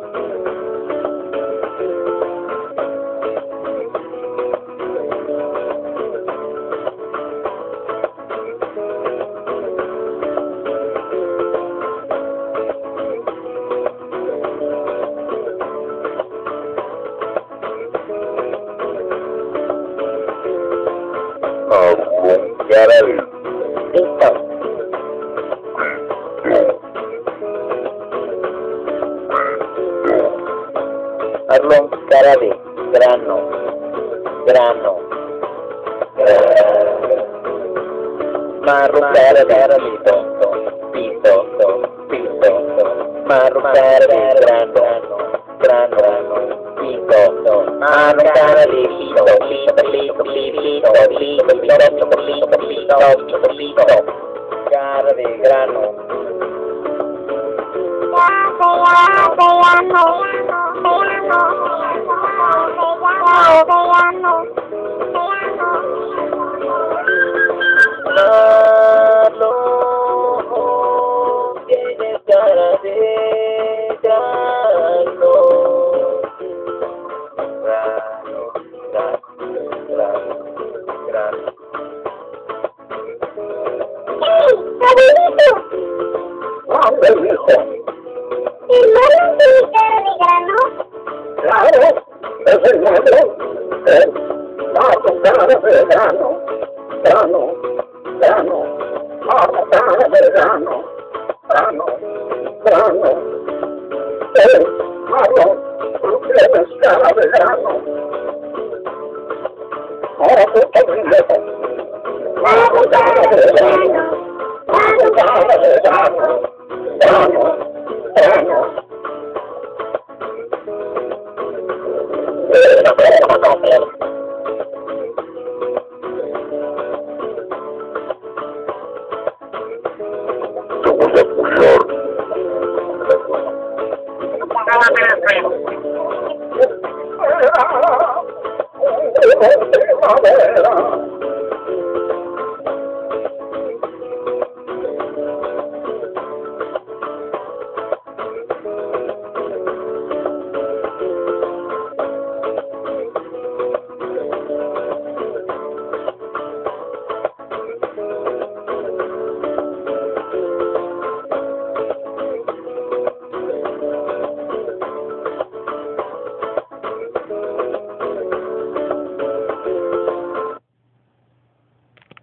Arlón cara de grano, grano, marro cara de tonto, pito, pito, marro cara de grano, grano, pito, marro cara de pito, pito, cara de grano. Tienes cara de grano, grano. ¿El marrón tiene cara de grano? Claro, es el marrón. Cara de grano, grano, cara de grano, grano. Marrón, tú tienes cara de grano. Ahora tú también. Cara de grano, cara de grano, grano.